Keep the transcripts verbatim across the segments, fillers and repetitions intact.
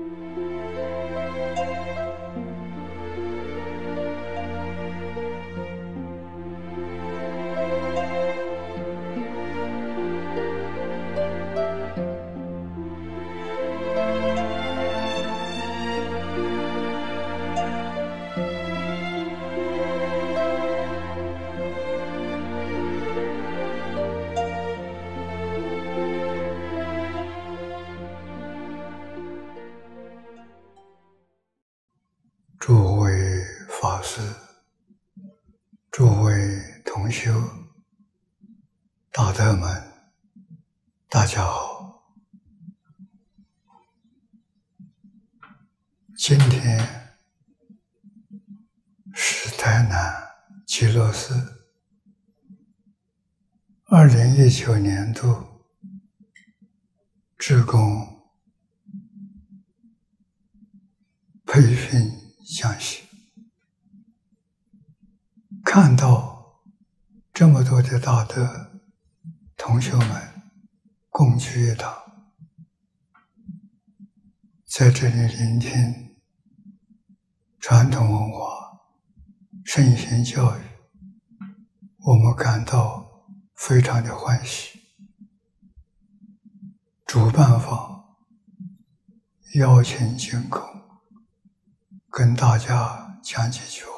诸位法师，诸位同修，大德们，大家好。今天是台南极乐寺二零一九年度志工培训讲习，看到这么多的大德同学们共聚一堂，在这里聆听传统文化、圣贤教育，我们感到非常的欢喜。主办方邀请净空跟大家讲几句话，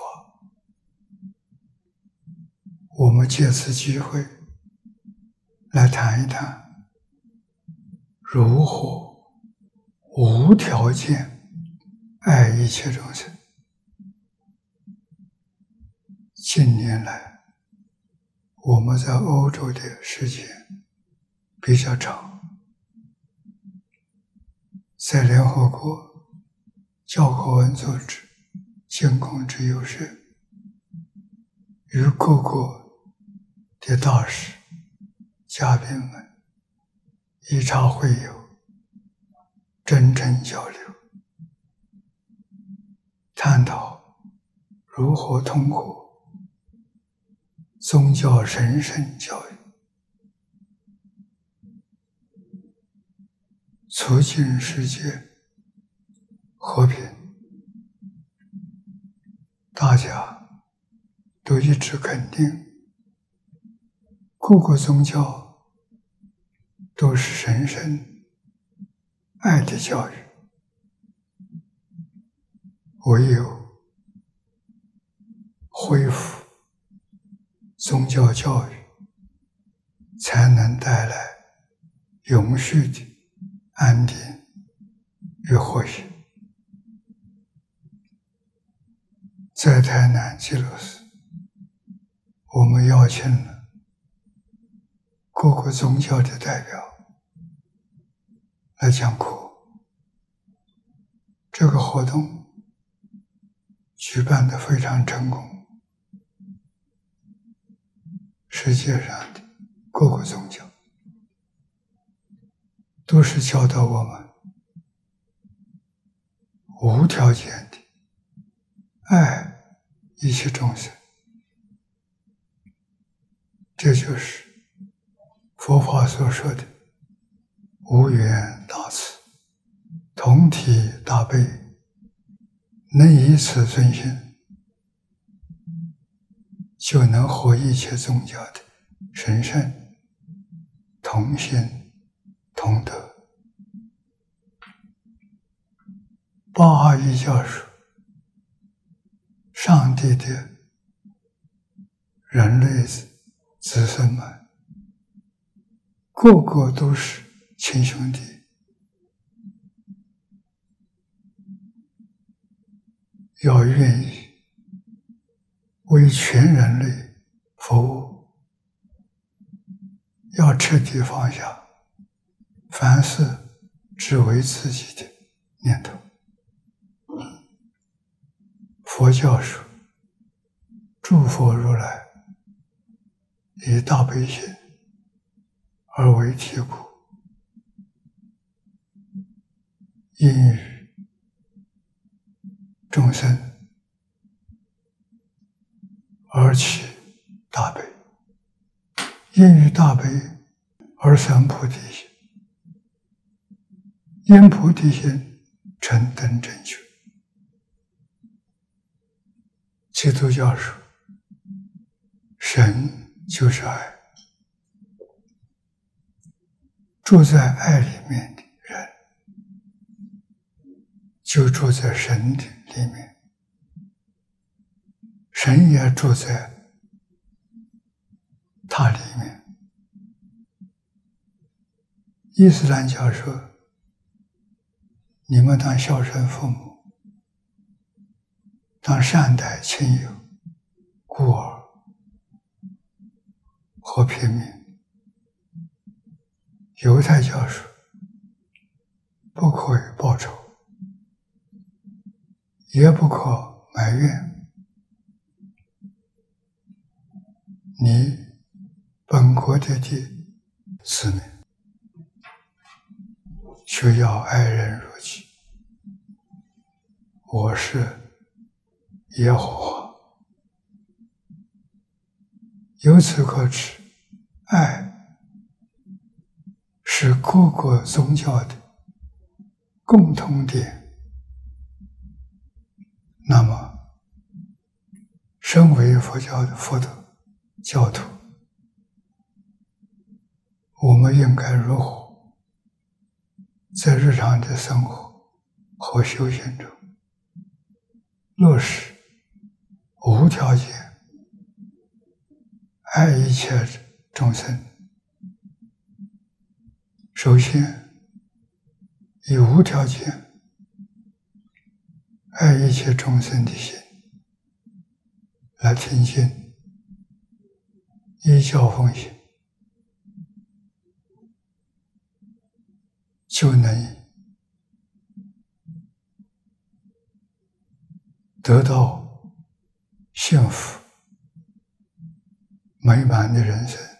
我们借此机会来谈一谈如何无条件爱一切众生。近年来我们在欧洲的时间比较长，在联合国教科文组织净空之友社与各国的大使、嘉宾们一茶会友，真诚交流，探讨如何通过宗教神圣教育促进世界和平。大家都一致肯定，各个宗教都是神圣爱的教育，唯有恢复宗教教育，才能带来永续的安定与和谐。在台南极乐寺，我们邀请了各个宗教的代表来讲课。这个活动举办得非常成功，世界上的各个宗教都是教导我们无条件的爱一切众生，这就是佛法所说的无缘大慈，同体大悲，能以此遵循，就能和一切宗教的神圣同心同德。巴哈伊教说，上帝的人类子孙们个个都是亲兄弟，要愿意为全人类服务，要彻底放下凡事只为自己的念头。佛教说，诸佛如来以大悲心而为体故，因于众生而起大悲，因于大悲而生菩提心，因菩提心成等正觉。基督教说，神就是爱，住在爱里面的人，就住在神的里面，神也住在他里面。伊斯兰教说，你们当孝顺父母，当善待亲友、孤儿和平民。犹太教说，不可以报仇，也不可埋怨，你本国的的子民，却要爱人如己。我是耶和华。由此可知，爱是各个宗教的共同点。那么，身为佛教的佛陀教徒，我们应该如何在日常的生活和修行中落实无条件爱一切众生？首先，以无条件爱一切众生的心来听经、依教奉行，就能得到幸福美满的人生。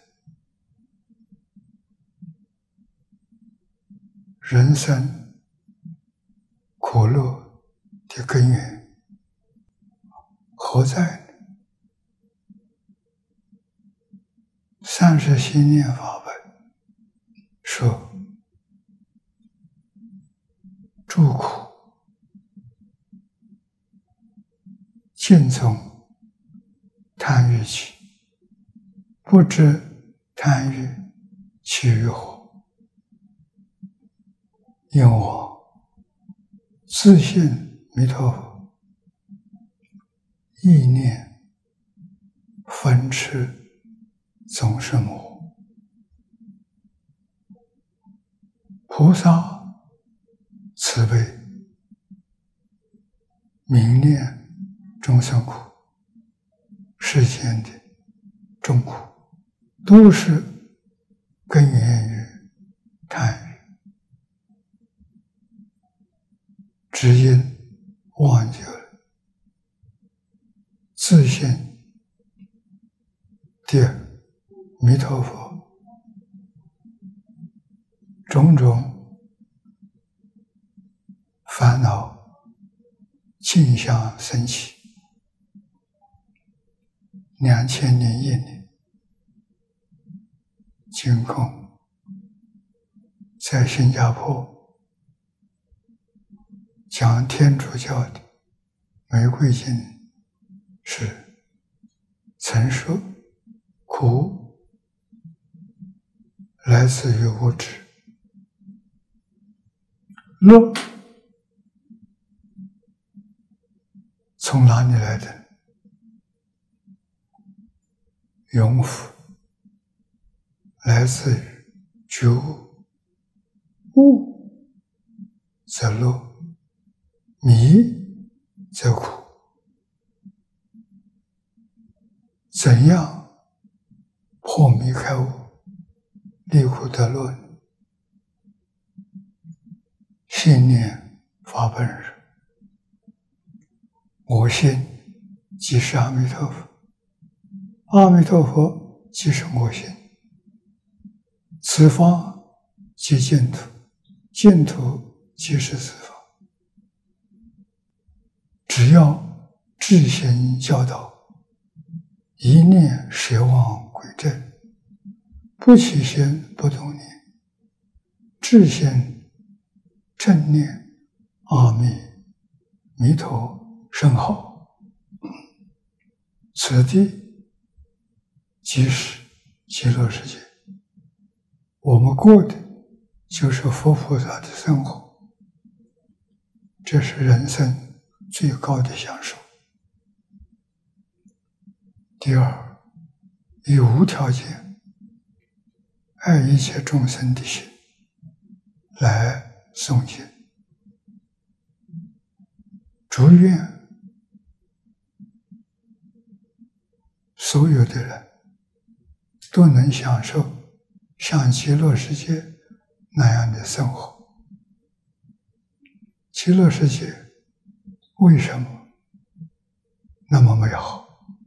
人生苦乐的根源何在呢？三世心念法本说，诸苦尽从贪欲起，不知贪欲起于何？因我自信弥陀佛，意念分痴总是魔。菩萨慈悲，明念众生苦，世间的众苦都是根源于贪欲，只因忘记了自信的弥陀佛种种烦恼竞相升起。两千零一年，净空在新加坡讲天主教的玫瑰经时，曾说苦来自于无知，乐从哪里来的？永福来自于觉悟，悟则乐，迷则苦。怎样破迷开悟，离苦得乐呢？信念法本人，我信即是阿弥陀佛，阿弥陀佛即是我心，此方即净土，净土即是此方。只要至心教导，一念舍妄归正，不起心不动念，至心正念阿弥弥陀甚好，此地即是极乐世界。我们过的就是佛菩萨的生活，这是人生最高的享受。第二，以无条件爱一切众生的心来诵经，祝愿所有的人都能享受像极乐世界那样的生活。极乐世界为什么那么美好？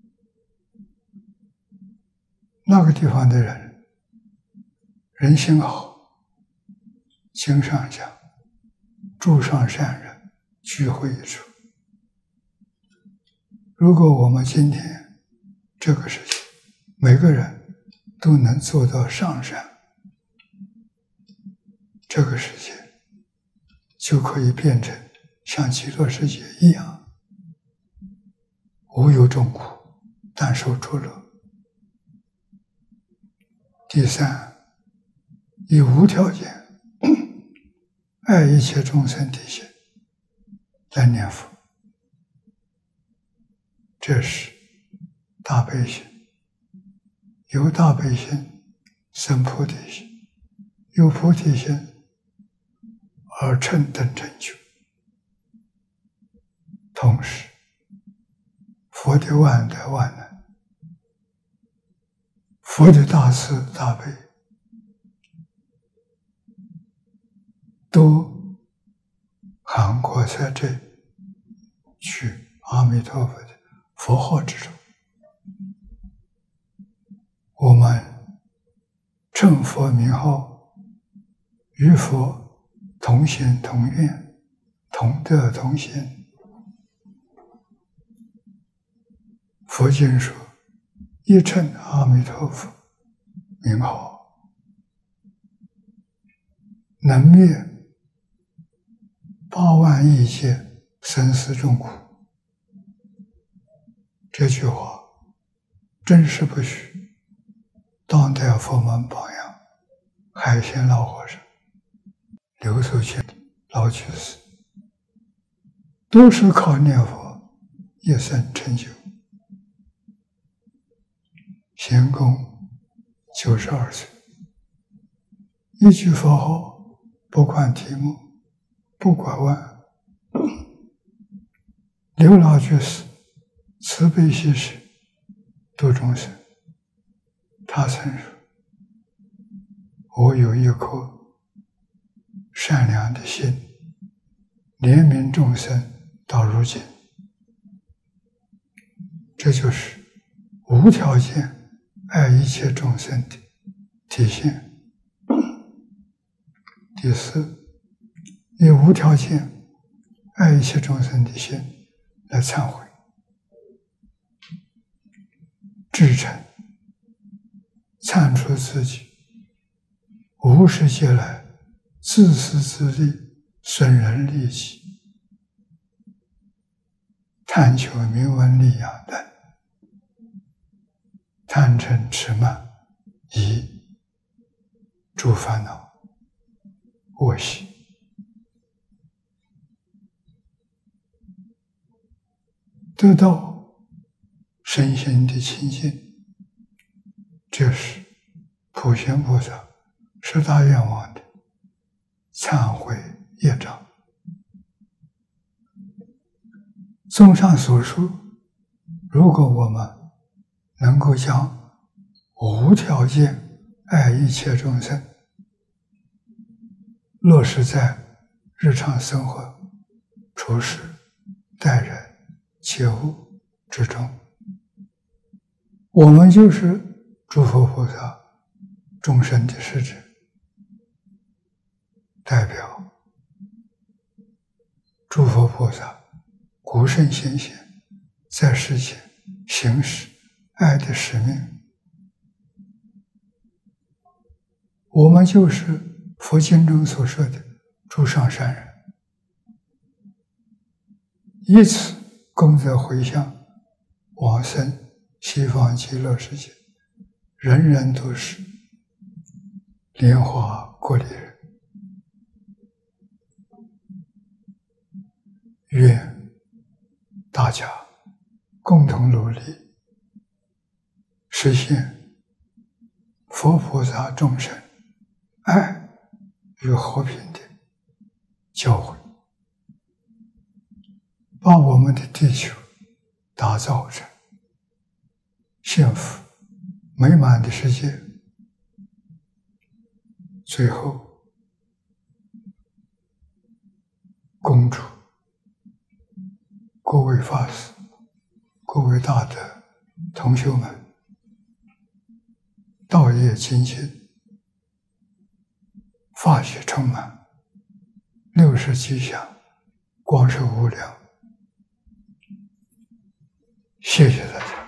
那个地方的人人心好，经上讲，诸上善人聚会一处。如果我们今天这个世界每个人都能做到上善，这个世界就可以变成像极乐世界一样，无有众苦，但受诸乐。第三，以无条件爱一切众生的心来念佛，这是大悲心。由大悲心生菩提心，由菩提心而成等成就。同时，佛的万德万能，佛的大慈大悲，都涵盖在这句阿弥陀佛的佛号之中。我们称佛名号，与佛同心同愿，同德同心。佛经说，一称阿弥陀佛名号，能灭八万亿劫生死众苦。这句话真实不虚。当代佛门榜样，海鲜老和尚、刘素清老居士，都是靠念佛一生成就。贤公九十二岁，一句佛号，不管题目，不拐弯。刘老居士慈悲喜舍，度众生。他曾说，我有一颗善良的心，怜悯众生到如今。这就是无条件爱一切众生的体现。第四，以无条件爱一切众生的心来忏悔，至诚忏出自己无始劫来自私自利、损人利己、贪求名闻利养等贪嗔痴慢疑诸烦恼恶习，得到身心的清净。这是普贤菩萨十大愿望的忏悔业障。综上所述，如果我们能够将无条件爱一切众生落实在日常生活、处事、待人、切物之中，我们就是诸佛菩萨众生的使者，代表诸佛菩萨古圣先贤在世间行使爱的使命。我们就是佛经中所说的诸上善人。 以此功德回向往生西方极乐世界，人人都是莲花国里人。愿大家共同努力，实现佛菩萨众生爱与和平的教诲，把我们的地球打造成幸福美满的世界。最后，恭祝各位法师、各位大德同学们道业精进，法喜充满，六世吉祥，光寿无量。谢谢大家。